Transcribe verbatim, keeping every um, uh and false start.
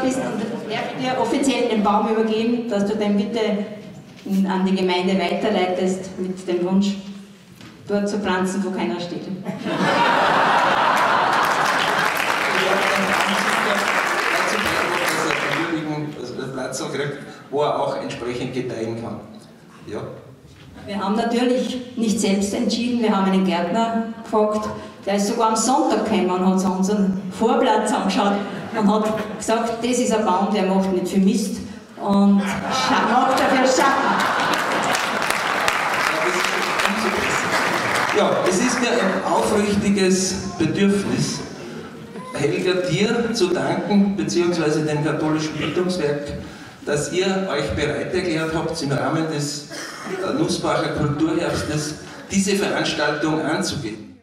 bist und darf ich dir offiziell den Baum übergeben, dass du den bitte an die Gemeinde weiterleitest mit dem Wunsch, dort zu pflanzen, wo keiner steht. Platz kriegt, wo er auch entsprechend gedeihen kann. Ja. Wir haben natürlich nicht selbst entschieden, wir haben einen Gärtner gefragt, der ist sogar am Sonntag gekommen und hat sich unseren Vorplatz angeschaut und hat gesagt, das ist ein Baum, der macht nicht viel Mist und macht dafür Schatten. Ja, es ist mir ein aufrichtiges Bedürfnis, Helga, dir zu danken, beziehungsweise dem katholischen Bildungswerk, dass ihr euch bereit erklärt habt, im Rahmen des Nussbacher Kulturherbstes diese Veranstaltung anzugehen.